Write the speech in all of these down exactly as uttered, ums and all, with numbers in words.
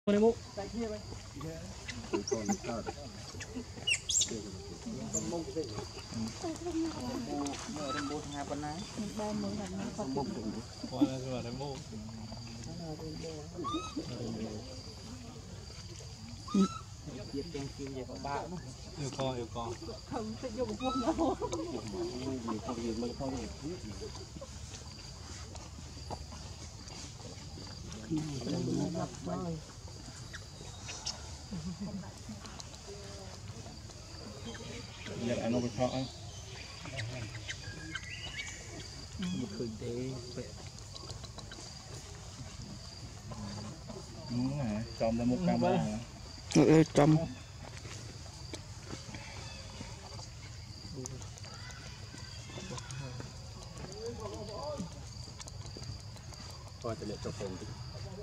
Con em múc. Yêu con, yêu con. Không, sẽ dùng vuông nhau. Giờ anh nó bị thọ anh. Một khởi tế. Đúng rồi, chom ra một camera. Ừ, chom. Coi cho để cho phồng tí.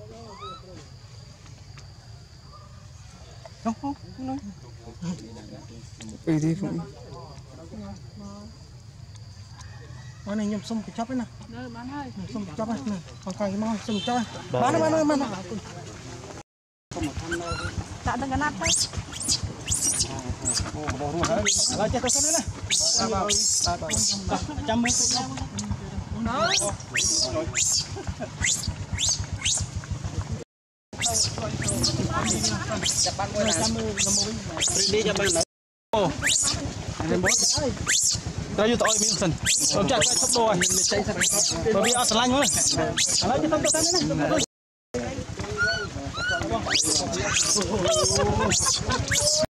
Không, không, không nói. Ừ đi Phụng. Ở này nhầm xung cái chóp đấy nè. Rồi bán ơi. Xung cái chóp này nè. Còn càng cái mò xung chóp. Bán nó bán nó bán nó. Tạ từng cái nắp đấy. Rồi chết tôi xem nữa nè. Trăm mấy. Đó. Đi cho bạn. Em bớt. Rồi tụi mình sân. Không chạy sắp đôi. Bởi vì ở sân lạnh thôi. Ở đây không tôi xem nữa nè.